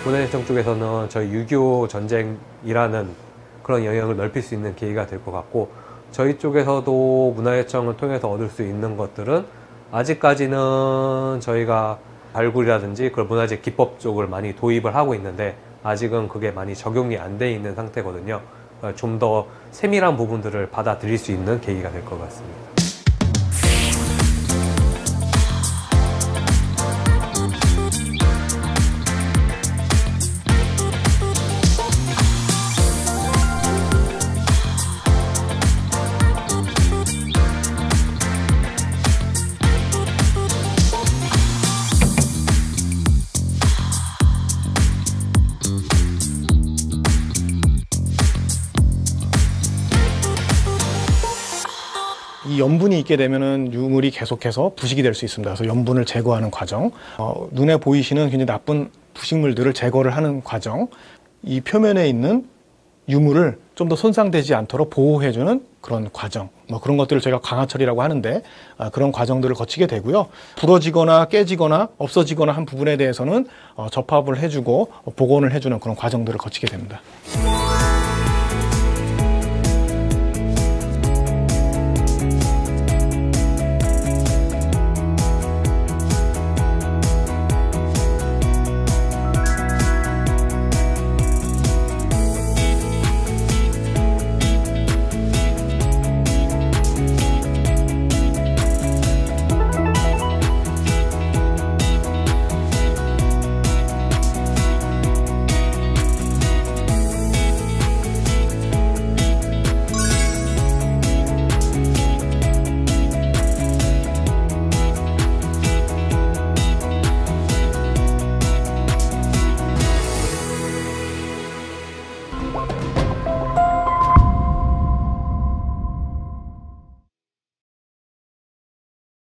문화재청 쪽에서는 저희 6.25 전쟁이라는 그런 영역을 넓힐 수 있는 계기가 될 것 같고, 저희 쪽에서도 문화재청을 통해서 얻을 수 있는 것들은 아직까지는 저희가 발굴이라든지 그걸 문화재 기법 쪽을 많이 도입을 하고 있는데 아직은 그게 많이 적용이 안 돼 있는 상태거든요. 좀 더 세밀한 부분들을 받아들일 수 있는 계기가 될 것 같습니다. 이 염분이 있게 되면은 유물이 계속해서 부식이 될 수 있습니다. 그래서 염분을 제거하는 과정, 눈에 보이시는 굉장히 나쁜 부식물들을 제거를 하는 과정, 이 표면에 있는 유물을 좀 더 손상되지 않도록 보호해주는 그런 과정, 그런 것들을 저희가 강화처리라고 하는데 그런 과정들을 거치게 되고요. 부러지거나 깨지거나 없어지거나 한 부분에 대해서는 접합을 해주고 복원을 해주는 그런 과정들을 거치게 됩니다.